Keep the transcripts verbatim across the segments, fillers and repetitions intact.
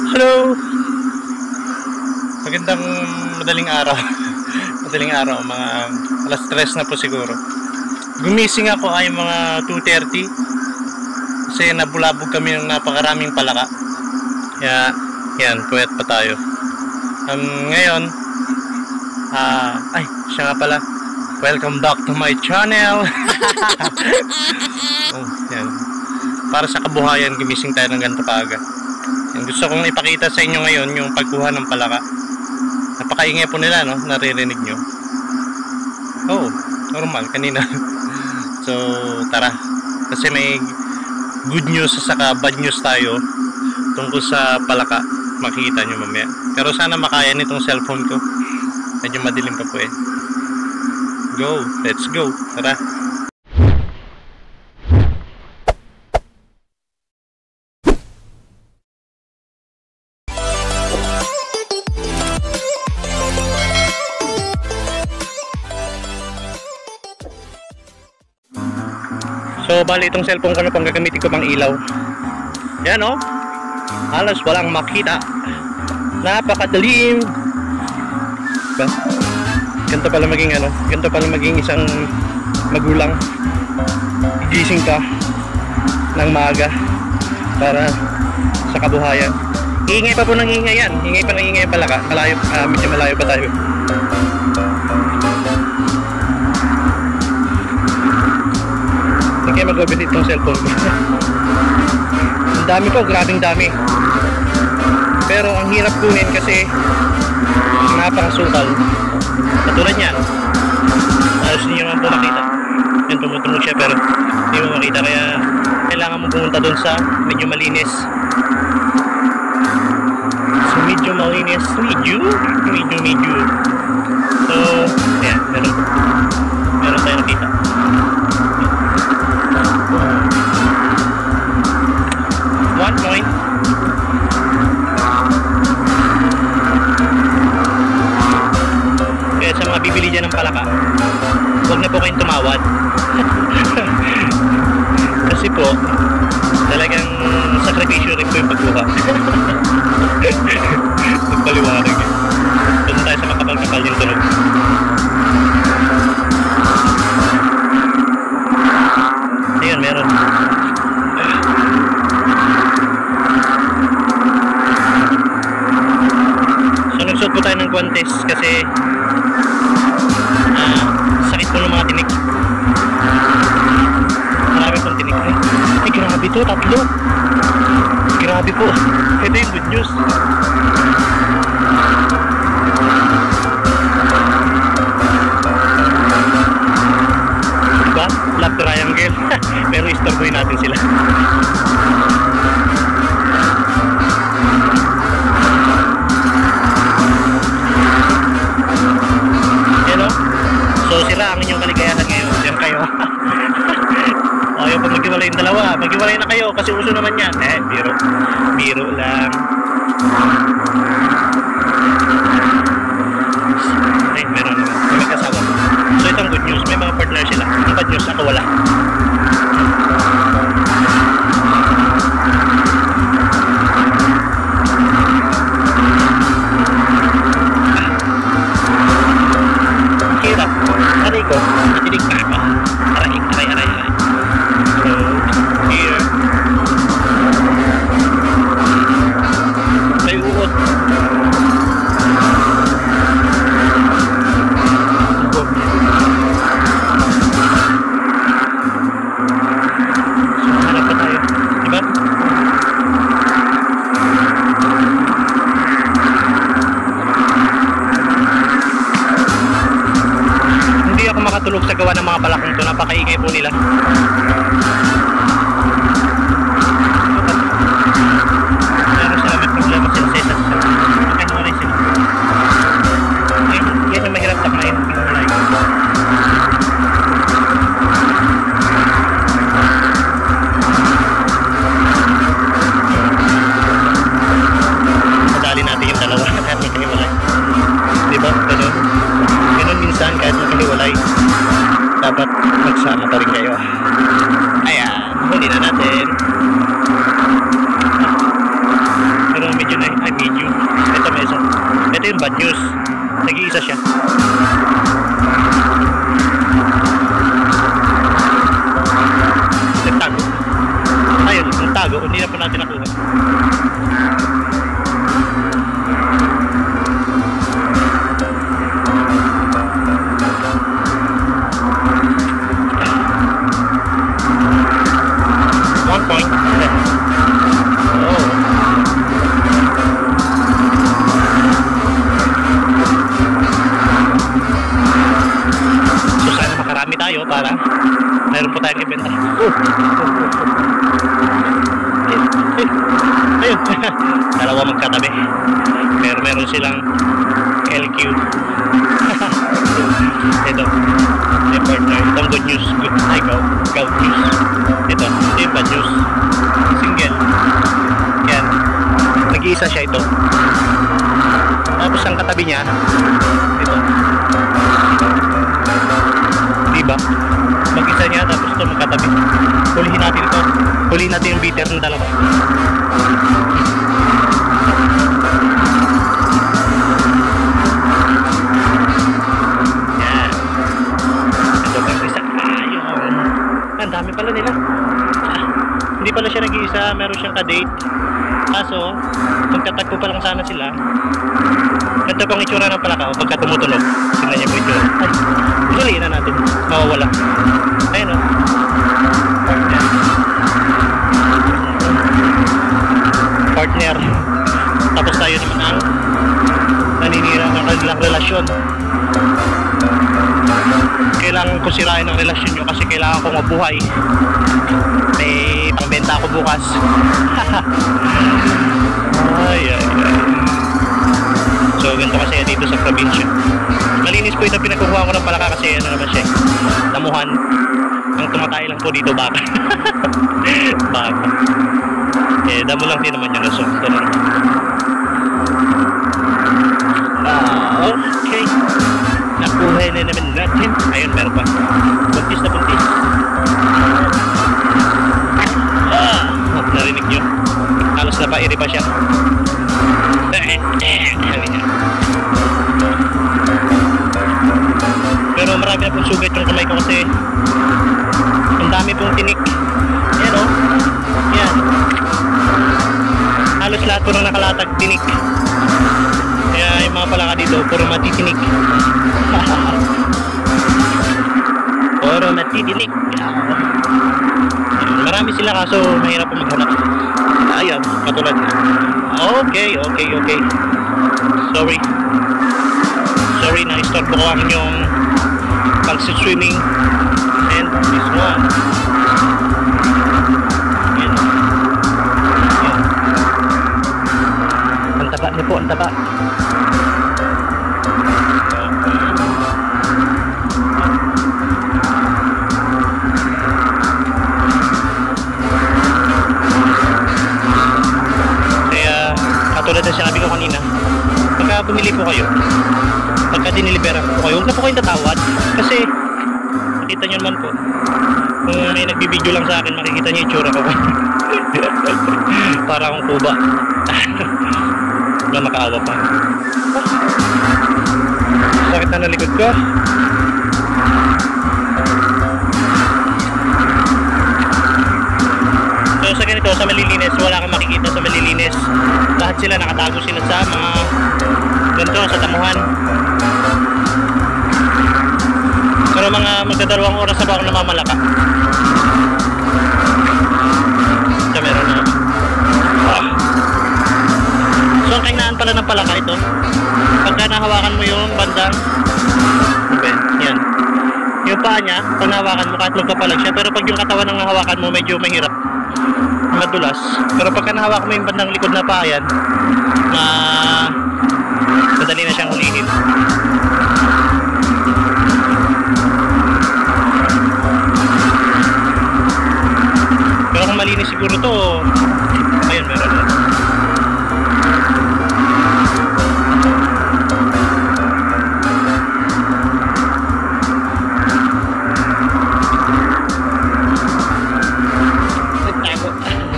Hello! Magandang madaling araw. Madaling araw, mga alas tres na po siguro. Gumising ako ay mga two thirty kasi nabulabog kami ng napakaraming palaka. Kaya, yan, puwet pa tayo. Um, ngayon, ah, ay, siya nga pala. Welcome back to my channel. Oh, yan. Para sa kabuhayan, gumising tayo ng ganito kaaga. Yung gusto kong ipakita sa inyo ngayon yung pagkuha ng palaka. Napakaingay po nila, no? Naririnig nyo. Oh, normal kanina. So tara, kasi may good news saka bad news tayo tungkol sa palaka. Makikita nyo mamaya. Pero sana makaya nitong cellphone ko. Medyo madilim pa po eh. Go, let's go. Tara. So, bali itong cellphone ko na pang gagamitin ko pang ilaw. Yan o. Oh. Halos walang makita. Napakadilim. Diba? Ganito pala maging ano. Ganito pala maging isang magulang. Gising ka ng maaga para sa kabuhayan. Iingay pa po ng ingay yan. Ingay pa ng ingay pala ka. Malayo, uh, medyo malayo pa tayo. Kaya mag-overheat itong cellphone ko. Ang dami po, grabing dami. Pero ang hirap kunin kasi napakasukal. Katulad niyan. Halos hindi naman po makita. Yan, tumutunog siya pero hindi mo makita. Kaya kailangan mo pumunta dun sa medyo malinis. So medyo malinis. Medyo? Medyo, medyo. So, ayan, meron. Meron tayo nakita. One point. Kaya sa mga bibili dyan ng palaka, huwag na po kayong tumawad. Kasi po talagang sakripisyo rin po yung pagkuha. Nagpaliwanag eh. Doon tayo sa makapal-kapal yung tunog. Ayun, meron. So nagsuot po tayo ng guantes kasi uh, sakit po ng mga tinik. Marami pong tinik. Ay, ay grabe to, tatlo. Grabe po. Ito yung good news. Diba? Love triangle. Pero istorboy natin sila. So sila ang inyong kaligayahan ngayon. Diyan kayo. Ayaw pa maghiwalay yung dalawa. Maghiwalay na kayo kasi uso naman yan. Eh, biro. Biro lang. Ay, meron naman. May magkasawa. So itong good news. May mga partner sila. Ang bad news, ako wala. Aray ko, natinig pa ako. Aray, aray, aray, aray. So, here. May uot. So, hanap pa tayo. Diba? Makatulog sa gawa ng mga palakang to, napakaingay po nila. Meron sila may problema sila sa isa sa nakahiwalay sila. Yan, yan yung mahirap takmain yung hiwalay. Madali natin yung dalawa kahit may kahiwalay. Diba? Ganun. Ganun minsan kahit may kahiwalay dapat magsama pa rin kayo. yung bad news. Nag-iisa siya. Nagtago. Ayun, nagtago. Hindi na po natin nakuha. One point. Oh. So sana makarami tayo para meron po tayong ibenta. Oh. Eh, eh. Ayun. Dalawa magkatabi. Pero meron silang L Q. Ito. Yung partner. Itong good news. Good. Ay, go. Go news. Ito. Ito yung bad news. Single. Yan. Nag-iisa siya ito. Tapos ang katabi niya ito. Diba? Mag-isa niya tapos ito magkatabi. Hulihin natin ito. Hulihin natin yung beater ng dalawa. Yan. Ito pang isa. Ayun. Ang dami pala nila. Ah, hindi pala siya nag-iisa. Meron siyang ka-date. Kaso, magkatagpo pa lang sana sila. Ganda pang itsura ng palaka o pagka tumutunog. Tingnan niyo po itsura. Ay, suliin na natin. Mawawala. Ayun o. Partner. Partner. Tapos tayo naman ang naninira ng kanilang relasyon. Kailangan ko sirain ang relasyon nyo kasi kailangan ko mabuhay. May pangbenta ako bukas. Ay, ay, ay. So, ganito kasi dito sa probinsya. Malinis po ito, pinagkukuha ko ng palaka kasi ano naman siya, damuhan. Ang tumatay lang po dito, baka. Baka. Eh, damo lang din naman yung raso. Ganun. Ah, okay. Nakuha na naman natin. Ayun, meron pa. Buntis na buntis. Ah, oh, narinig nyo. Halos na pa, iri pa siya. Pero marami na pong sugat yung kamay ko kasi ang dami pong tinik. Yan o. Yan. Halos lahat po nang nakalatag tinik. Kaya yung mga palaka dito puro matitinik. Puro matitinik. Marami sila kaso mahirap po maghanap. Ayan, katulad. Okay, okay, okay. Sorry. Sorry na istorbo ko ang inyong pag-swimming. And this one. Yan. Yan. Ang taba niyo po, ang taba. Tulad na sinabi ko kanina, pagka bumili po kayo, pagka dinilibera po kayo, huwag na po kayong tatawad kasi makita nyo naman po kung may nagbibideo lang sa akin, makikita nyo yung tsura ko. Para akong kuba. Wala makaawa pa. Sakit na na likod ko. So sa ganito, sa malilinis, wala kang makikita sa malilinis. Lahat sila nakatago sila sa mga ganito, sa damuhan. Pero mga magdadalawang oras na ba ako namamalaka. So meron na. Ah. So ang kainaan pala ng palaka ito, pagka nahawakan mo yung bandang okay, yan. Yung paa niya, pag nahawakan mo kahit magpapalag siya, pero pag yung katawan ng nahawakan mo medyo mahirap, madulas. Pero pagka nahawak mo yung bandang likod na paa yan, na madali na siyang ulihin. Pero kung malinis siguro to, ayun, meron na.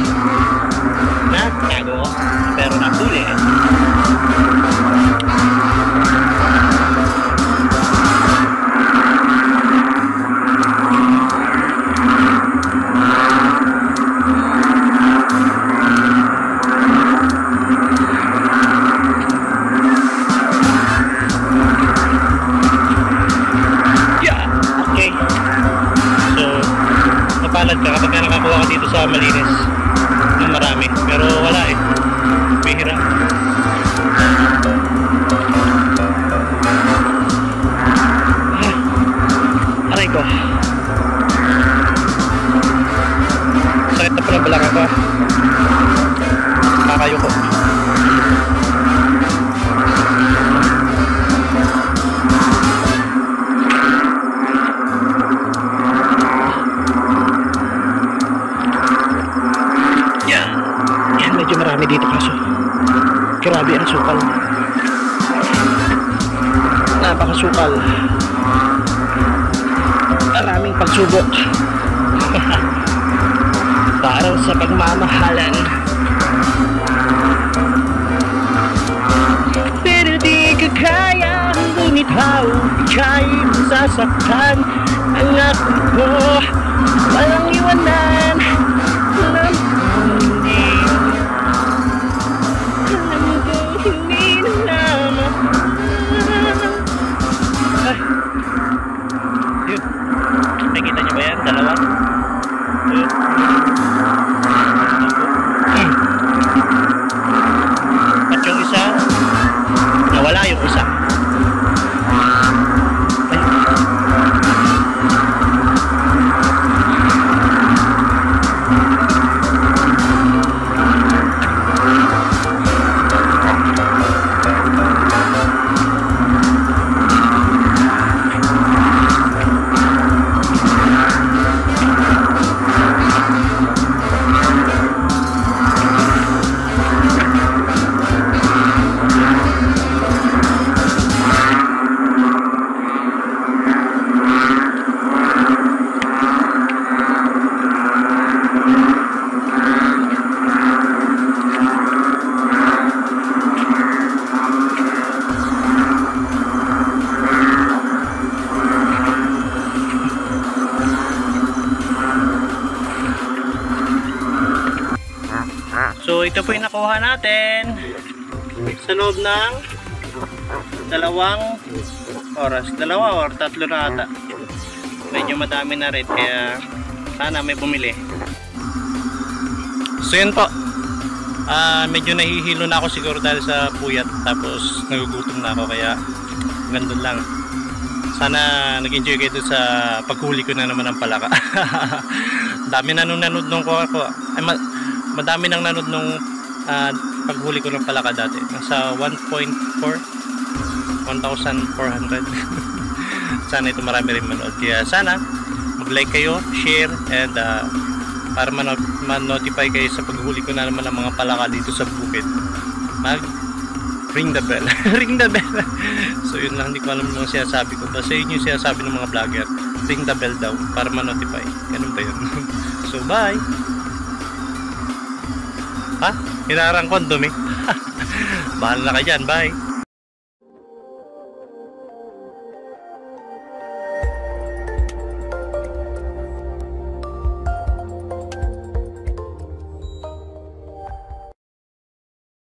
Nagtago, pero nahuli. bihira. Ah, aray ko. Sakit na pala balaka ko. Kakayo ko. Yan. Yan, medyo marami dito kaso. Grabe ang sukal. Napakasukal. Maraming pagsubok. Para sa pagmamahalan. Pero di ka kaya, bumitaw, ika'y masasaktan. Ang ako ko, walang iwanan. Alam ko hindi, alam ko hindi na naman. Ay, yun. Nakikita niyo ba yan? Dalawa? Yun. At yung isa, nawala yung isa. So ito po yung nakuha natin sa loob ng dalawang oras, dalawa or tatlo na ata. Medyo madami na rin kaya sana may bumili. So yun po, uh, medyo nahihilo na ako siguro dahil sa puyat, tapos nagugutom na ako kaya gandun lang. Sana nag-enjoy kayo sa paghuli ko na naman ng palaka. Dami na nung nanood nung ko ako ay, ma madami nang nanood nung uh, paghuli ko ng palaka dati. Nasa one point four, one thousand four hundred. Sana ito marami rin manood. Kaya sana mag-like kayo, share, and uh, para man-notify kayo sa paghuli ko na naman ng mga palaka dito sa bukid, mag ring the bell. Ring the bell. So yun lang, hindi ko alam nung sinasabi ko. Basta yun yung sinasabi ng mga vlogger, ring the bell daw para man-notify. Ganun ba yun? So bye. Ha? Hinarang ko ang dumi. Mahal na ka dyan. Bye.